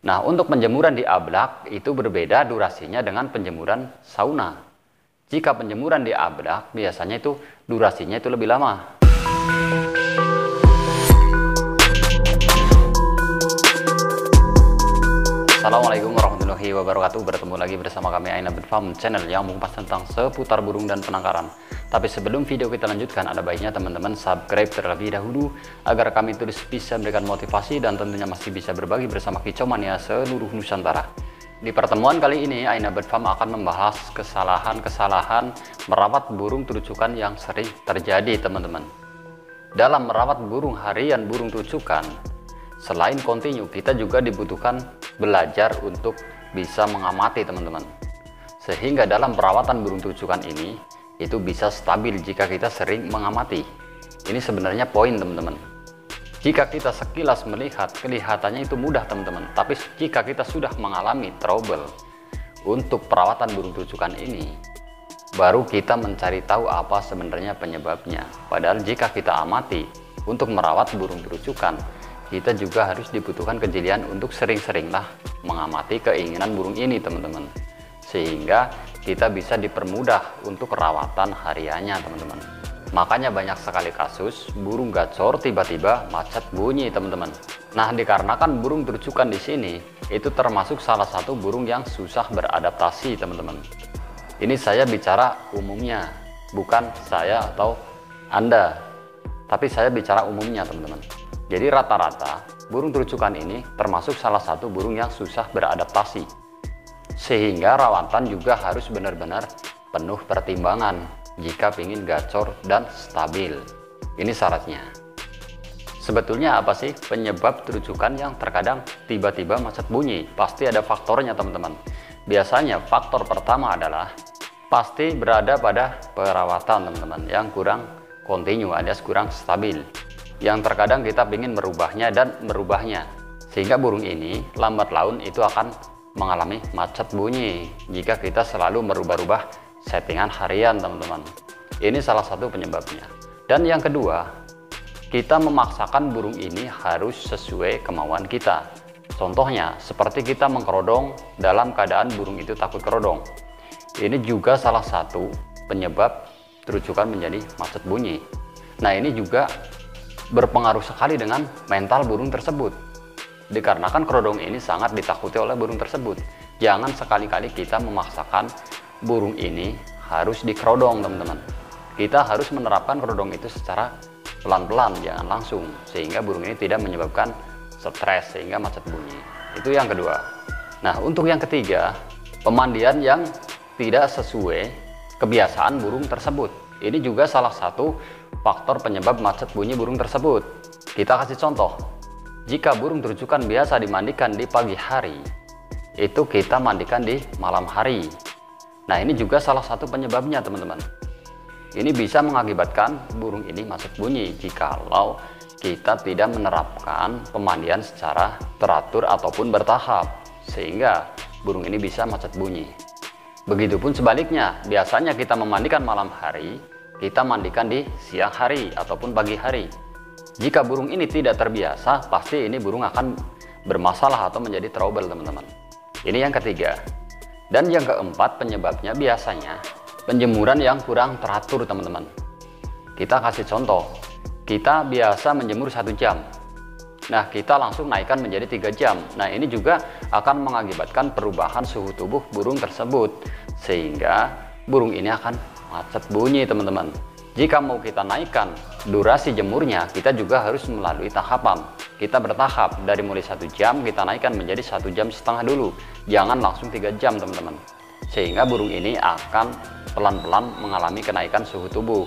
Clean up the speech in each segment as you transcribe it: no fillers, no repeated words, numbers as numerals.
Nah, untuk penjemuran di ablak itu berbeda durasinya dengan penjemuran sauna. Jika penjemuran di ablak biasanya itu durasinya itu lebih lama. Assalamualaikum warahmatullahi wabarakatuh. Bertemu lagi bersama kami Aina Bird Farm, channel yang mengupas tentang seputar burung dan penangkaran. Tapi sebelum video kita lanjutkan, ada baiknya teman-teman subscribe terlebih dahulu agar kami terus bisa memberikan motivasi dan tentunya masih bisa berbagi bersama kicau mania seluruh Nusantara. Di pertemuan kali ini Aina Bird Farm akan membahas kesalahan-kesalahan merawat burung terucukan yang sering terjadi, teman-teman. Dalam merawat burung harian, burung terucukan, selain kontinu, kita juga dibutuhkan belajar untuk bisa mengamati, teman-teman. Sehingga dalam perawatan burung terucukan ini, itu bisa stabil jika kita sering mengamati. Ini sebenarnya poin, teman-teman. Jika kita sekilas melihat, kelihatannya itu mudah, teman-teman. Tapi jika kita sudah mengalami trouble untuk perawatan burung terucukan ini, baru kita mencari tahu apa sebenarnya penyebabnya. Padahal jika kita amati untuk merawat burung terucukan, kita juga harus dibutuhkan kejelian untuk sering-seringlah mengamati keinginan burung ini, teman-teman, sehingga kita bisa dipermudah untuk perawatan hariannya, teman-teman. Makanya banyak sekali kasus burung gacor tiba-tiba macet bunyi, teman-teman. Nah, dikarenakan burung terucukan di sini itu termasuk salah satu burung yang susah beradaptasi, teman-teman. Ini saya bicara umumnya, bukan saya atau Anda, tapi saya bicara umumnya, teman-teman. Jadi rata-rata burung terucukan ini termasuk salah satu burung yang susah beradaptasi, sehingga rawatan juga harus benar-benar penuh pertimbangan jika ingin gacor dan stabil. Ini syaratnya. Sebetulnya apa sih penyebab terucukan yang terkadang tiba-tiba macet bunyi? Pasti ada faktornya, teman-teman. Biasanya faktor pertama adalah pasti berada pada perawatan, teman-teman, yang kurang kontinu alias kurang stabil, yang terkadang kita ingin merubahnya dan merubahnya, sehingga burung ini lambat laun itu akan mengalami macet bunyi jika kita selalu merubah-rubah settingan harian, teman-teman. Ini salah satu penyebabnya. Dan yang kedua, kita memaksakan burung ini harus sesuai kemauan kita. Contohnya seperti kita mengkerodong dalam keadaan burung itu takut kerodong. Ini juga salah satu penyebab terucukan menjadi macet bunyi. Nah, ini juga berpengaruh sekali dengan mental burung tersebut, dikarenakan kerodong ini sangat ditakuti oleh burung tersebut. Jangan sekali-kali kita memaksakan burung ini harus dikerodong, teman-teman. Kita harus menerapkan kerodong itu secara pelan-pelan, jangan langsung, sehingga burung ini tidak menyebabkan stres sehingga macet bunyi. Itu yang kedua. Nah, untuk yang ketiga, pemandian yang tidak sesuai kebiasaan burung tersebut. Ini juga salah satu faktor penyebab macet bunyi burung tersebut. Kita kasih contoh. Jika burung terucukan biasa dimandikan di pagi hari, itu kita mandikan di malam hari. Nah, ini juga salah satu penyebabnya, teman-teman. Ini bisa mengakibatkan burung ini macet bunyi jikalau kita tidak menerapkan pemandian secara teratur ataupun bertahap, sehingga burung ini bisa macet bunyi. Begitupun sebaliknya, biasanya kita memandikan malam hari, kita mandikan di siang hari ataupun pagi hari. Jika burung ini tidak terbiasa, pasti ini burung akan bermasalah atau menjadi trouble, teman-teman. Ini yang ketiga. Dan yang keempat penyebabnya biasanya penjemuran yang kurang teratur, teman-teman. Kita kasih contoh. Kita biasa menjemur 1 jam. Nah, kita langsung naikkan menjadi 3 jam. Nah, ini juga akan mengakibatkan perubahan suhu tubuh burung tersebut, sehingga burung ini akan macet bunyi, teman-teman. Jika mau kita naikkan durasi jemurnya, kita juga harus melalui tahapan. Kita bertahap, dari mulai 1 jam kita naikkan menjadi 1,5 jam dulu. Jangan langsung 3 jam, teman-teman. Sehingga burung ini akan pelan-pelan mengalami kenaikan suhu tubuh.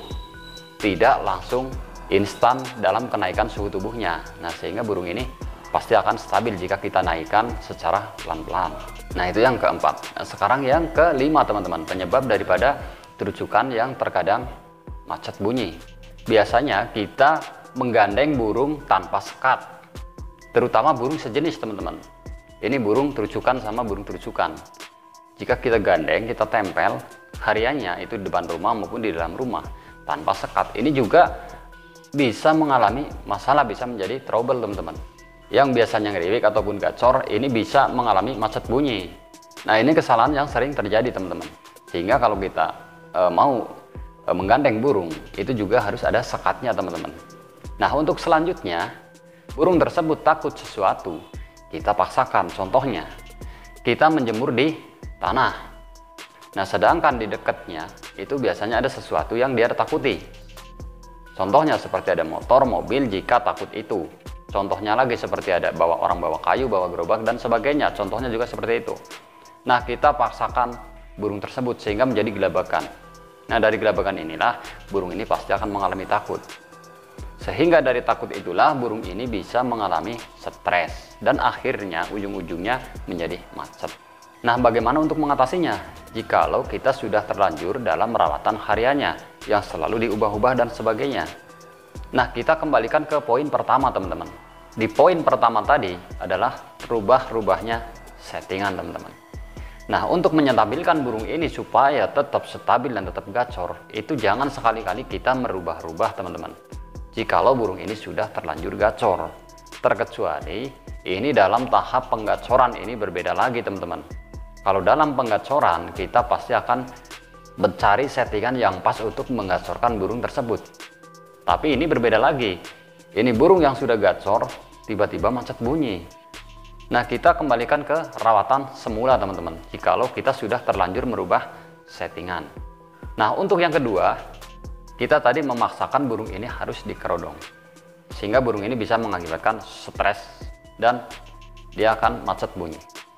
Tidak langsung instan dalam kenaikan suhu tubuhnya. Nah, sehingga burung ini pasti akan stabil jika kita naikkan secara pelan-pelan. Nah, itu yang keempat. Nah, sekarang yang kelima, teman-teman, penyebab daripada terucukan yang terkadang macet bunyi. Biasanya kita menggandeng burung tanpa sekat, terutama burung sejenis, teman-teman. Ini burung terucukan sama burung terucukan. Jika kita gandeng, kita tempel hariannya itu di depan rumah maupun di dalam rumah tanpa sekat, ini juga bisa mengalami masalah, bisa menjadi trouble, teman-teman. yang biasanya ngeriwik ataupun gacor ini bisa mengalami macet bunyi. Nah, ini kesalahan yang sering terjadi teman-teman. Sehingga kalau kita mau menggandeng burung, itu juga harus ada sekatnya teman-teman. Nah, untuk selanjutnya, burung tersebut takut sesuatu, kita paksakan. Contohnya, kita menjemur di tanah. Nah, sedangkan di dekatnya itu biasanya ada sesuatu yang dia takuti. Contohnya seperti ada motor, mobil jika takut itu. Contohnya lagi seperti ada orang bawa kayu, bawa gerobak dan sebagainya. Contohnya juga seperti itu. Nah, kita paksakan burung tersebut sehingga menjadi gelabakan. Nah, dari gelabakan inilah burung ini pasti akan mengalami takut. Sehingga dari takut itulah burung ini bisa mengalami stres dan akhirnya ujung-ujungnya menjadi macet. Nah, bagaimana untuk mengatasinya? Jikalau kita sudah terlanjur dalam perawatan hariannya yang selalu diubah-ubah dan sebagainya. Nah, kita kembalikan ke poin pertama teman-teman. Di poin pertama tadi adalah rubah-rubahnya settingan teman-teman. Nah, untuk menyetabilkan burung ini supaya tetap stabil dan tetap gacor, itu jangan sekali-kali kita merubah-rubah teman-teman. Jikalau burung ini sudah terlanjur gacor, terkecuali ini dalam tahap penggacoran ini berbeda lagi teman-teman. Kalau dalam penggacoran kita pasti akan mencari settingan yang pas untuk menggacorkan burung tersebut. Tapi ini berbeda lagi. Ini burung yang sudah gacor tiba-tiba macet bunyi. Nah, kita kembalikan ke rawatan semula teman-teman. Jikalau kita sudah terlanjur merubah settingan. Nah, untuk yang kedua, kita tadi memaksakan burung ini harus dikerodong. Sehingga burung ini bisa mengakibatkan stres dan dia akan macet bunyi.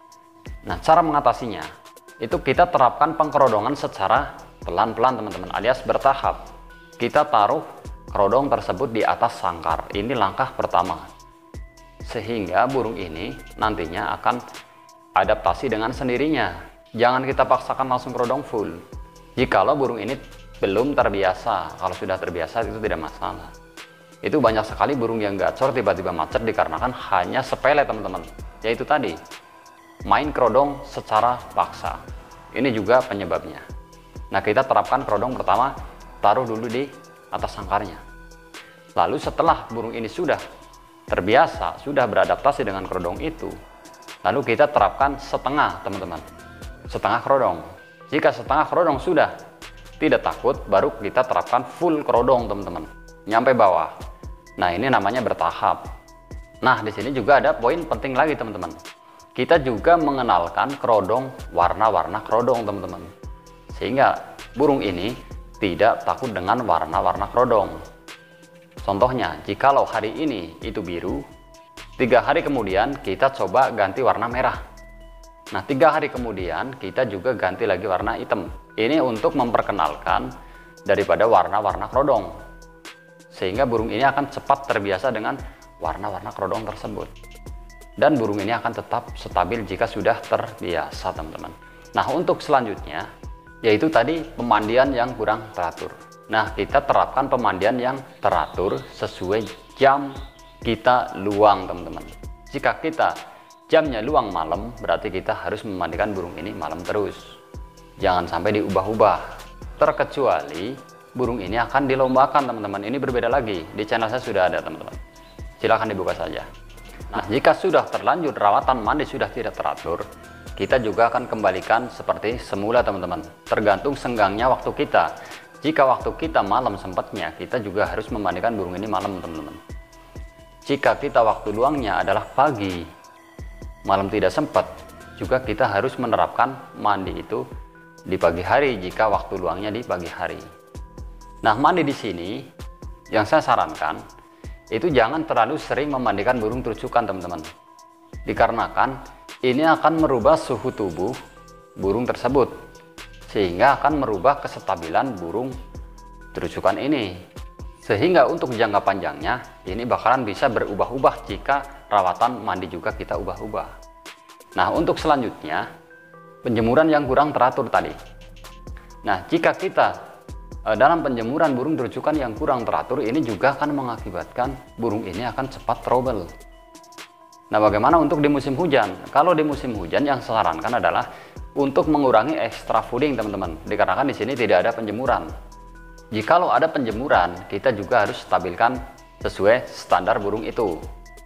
Nah, cara mengatasinya itu kita terapkan pengkerodongan secara pelan-pelan teman-teman, alias bertahap. Kita taruh kerodong tersebut di atas sangkar. Ini langkah pertama. Sehingga burung ini nantinya akan adaptasi dengan sendirinya. Jangan kita paksakan langsung kerodong full. Jikalau burung ini belum terbiasa, kalau sudah terbiasa itu tidak masalah. Itu banyak sekali burung yang gacor tiba-tiba macet dikarenakan hanya sepele teman-teman. Yaitu tadi, main kerodong secara paksa. Ini juga penyebabnya. Nah, kita terapkan kerodong pertama, taruh dulu di atas sangkarnya. Lalu setelah burung ini sudah terbiasa, sudah beradaptasi dengan kerodong itu, lalu kita terapkan setengah teman-teman. Setengah kerodong. Jika setengah kerodong sudah tidak takut, baru kita terapkan full kerodong teman-teman. Nyampe bawah. Nah, ini namanya bertahap. Nah, di sini juga ada poin penting lagi teman-teman. Kita juga mengenalkan kerodong, warna-warna kerodong teman-teman. Sehingga burung ini tidak takut dengan warna-warna kerodong. Contohnya, jikalau hari ini itu biru, 3 hari kemudian kita coba ganti warna merah. Nah, 3 hari kemudian kita juga ganti lagi warna hitam. Ini untuk memperkenalkan daripada warna-warna kerodong. Sehingga burung ini akan cepat terbiasa dengan warna-warna kerodong tersebut. Dan burung ini akan tetap stabil jika sudah terbiasa teman-teman. Nah, untuk selanjutnya yaitu tadi pemandian yang kurang teratur. Nah, kita terapkan pemandian yang teratur sesuai jam kita luang teman-teman. Jika kita jamnya luang malam, berarti kita harus memandikan burung ini malam terus. Jangan sampai diubah-ubah. Terkecuali burung ini akan dilombakan teman-teman. Ini berbeda lagi. Di channel saya sudah ada teman-teman. Silahkan dibuka saja. Nah, jika sudah terlanjur rawatan mandi sudah tidak teratur, kita juga akan kembalikan seperti semula teman-teman. Tergantung senggangnya waktu kita. Jika waktu kita malam sempatnya, kita juga harus memandikan burung ini malam teman-teman. Jika kita waktu luangnya adalah pagi, malam tidak sempat, juga kita harus menerapkan mandi itu di pagi hari jika waktu luangnya di pagi hari. Nah, mandi di sini yang saya sarankan itu jangan terlalu sering memandikan burung terucukan teman-teman. Dikarenakan ini akan merubah suhu tubuh burung tersebut. Sehingga akan merubah kestabilan burung terucukan ini. Sehingga untuk jangka panjangnya ini bakalan bisa berubah-ubah jika rawatan mandi juga kita ubah-ubah. Nah, untuk selanjutnya penjemuran yang kurang teratur tadi. Nah, jika kita dalam penjemuran burung terucukan yang kurang teratur, ini juga akan mengakibatkan burung ini akan cepat trouble. Nah, bagaimana untuk di musim hujan? Kalau di musim hujan yang saya sarankan adalah untuk mengurangi extra fooding teman-teman. Dikarenakan di sini tidak ada penjemuran. Jikalau ada penjemuran, kita juga harus stabilkan sesuai standar burung itu.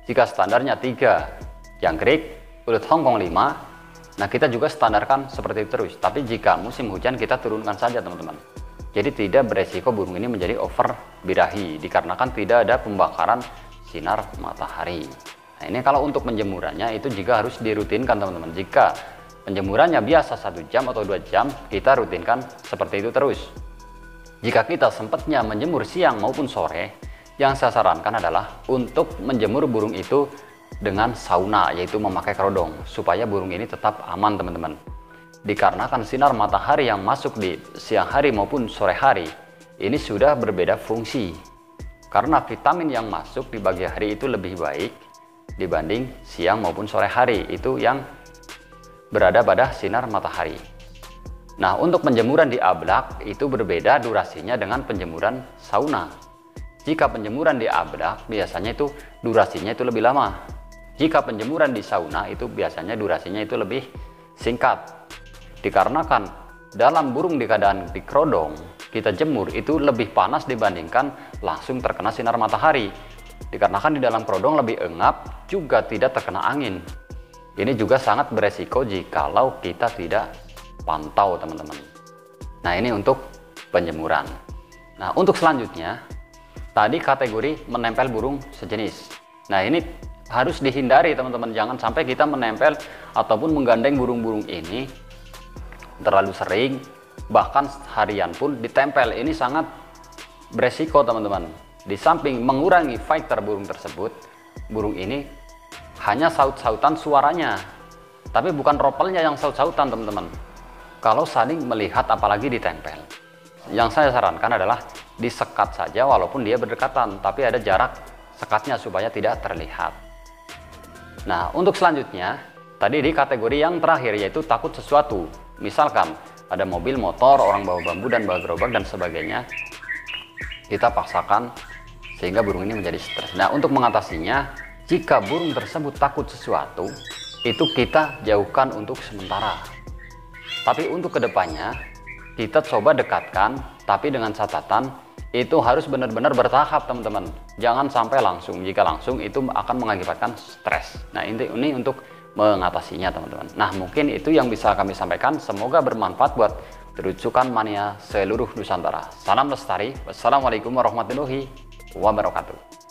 Jika standarnya 3 jangkrik, ulut Hongkong 5, nah kita juga standarkan seperti itu terus. Tapi jika musim hujan kita turunkan saja teman-teman. Jadi tidak beresiko burung ini menjadi over birahi dikarenakan tidak ada pembakaran sinar matahari. Nah ini kalau untuk penjemurannya itu juga harus dirutinkan teman-teman. Jika penjemurannya biasa 1 jam atau 2 jam, kita rutinkan seperti itu terus. Jika kita sempatnya menjemur siang maupun sore, yang saya sarankan adalah untuk menjemur burung itu dengan sauna, yaitu memakai kerodong, supaya burung ini tetap aman teman-teman. Dikarenakan sinar matahari yang masuk di siang hari maupun sore hari, ini sudah berbeda fungsi. Karena vitamin yang masuk di pagi hari itu lebih baik dibanding siang maupun sore hari, itu yang berada pada sinar matahari. Nah, untuk penjemuran di ablak itu berbeda durasinya dengan penjemuran sauna. Jika penjemuran di ablak biasanya itu durasinya itu lebih lama. Jika penjemuran di sauna itu biasanya durasinya itu lebih singkat. Dikarenakan dalam burung di keadaan di kerodong kita jemur itu lebih panas dibandingkan langsung terkena sinar matahari. Dikarenakan di dalam kerodong lebih engap, juga tidak terkena angin. Ini juga sangat beresiko jikalau kita tidak pantau teman-teman. Nah ini untuk penjemuran. Nah untuk selanjutnya tadi kategori menempel burung sejenis. Nah ini harus dihindari teman-teman, jangan sampai kita menempel ataupun menggandeng burung-burung ini terlalu sering, bahkan harian pun ditempel. Ini sangat beresiko teman-teman. Di samping mengurangi fighter burung tersebut, burung ini hanya saut-sautan suaranya, tapi bukan ropelnya yang saut-sautan teman-teman. Kalau saling melihat apalagi ditempel, yang saya sarankan adalah disekat saja walaupun dia berdekatan, tapi ada jarak sekatnya supaya tidak terlihat. Nah untuk selanjutnya tadi di kategori yang terakhir yaitu takut sesuatu. Misalkan ada mobil, motor, orang bawa bambu dan bawa gerobak dan sebagainya, kita paksakan sehingga burung ini menjadi stres. Nah untuk mengatasinya, jika burung tersebut takut sesuatu, itu kita jauhkan untuk sementara. Tapi untuk kedepannya kita coba dekatkan, tapi dengan catatan itu harus benar-benar bertahap teman-teman. Jangan sampai langsung, jika langsung itu akan mengakibatkan stres. Nah ini untuk mengatasinya teman-teman. Nah mungkin itu yang bisa kami sampaikan, semoga bermanfaat buat terucukan mania seluruh Nusantara. Salam lestari, wassalamualaikum warahmatullahi wabarakatuh.